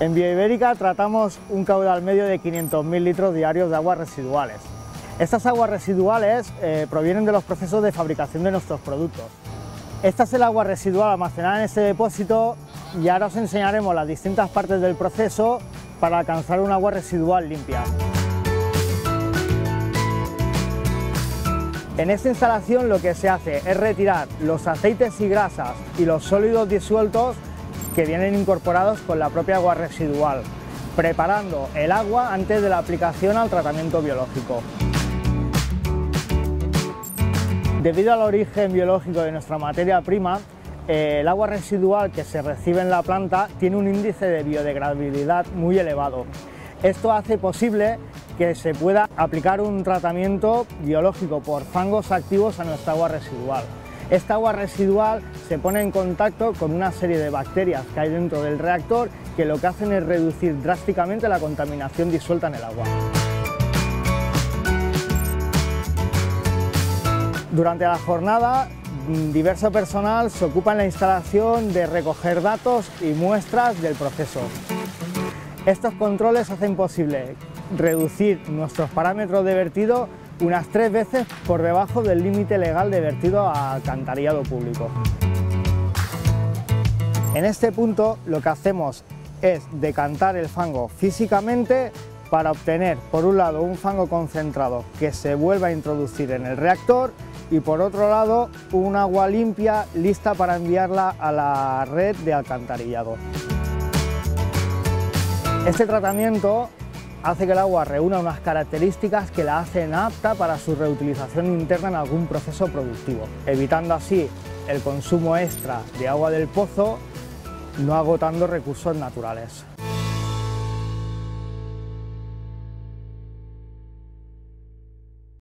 En Bioibérica tratamos un caudal medio de 500.000 litros diarios de aguas residuales. Estas aguas residuales provienen de los procesos de fabricación de nuestros productos. Esta es el agua residual almacenada en este depósito y ahora os enseñaremos las distintas partes del proceso para alcanzar un agua residual limpia. En esta instalación lo que se hace es retirar los aceites y grasas y los sólidos disueltos que vienen incorporados con la propia agua residual, preparando el agua antes de la aplicación al tratamiento biológico. Debido al origen biológico de nuestra materia prima, el agua residual que se recibe en la planta tiene un índice de biodegradabilidad muy elevado. Esto hace posible que se pueda aplicar un tratamiento biológico por fangos activos a nuestra agua residual. Esta agua residual se pone en contacto con una serie de bacterias que hay dentro del reactor que lo que hacen es reducir drásticamente la contaminación disuelta en el agua. Durante la jornada, diverso personal se ocupa en la instalación de recoger datos y muestras del proceso. Estos controles hacen posible reducir nuestros parámetros de vertido unas 3 veces por debajo del límite legal de vertido a alcantarillado público. En este punto lo que hacemos es decantar el fango físicamente para obtener, por un lado, un fango concentrado que se vuelva a introducir en el reactor y por otro lado un agua limpia lista para enviarla a la red de alcantarillado. Este tratamiento hace que el agua reúna unas características que la hacen apta para su reutilización interna en algún proceso productivo, evitando así el consumo extra de agua del pozo, no agotando recursos naturales.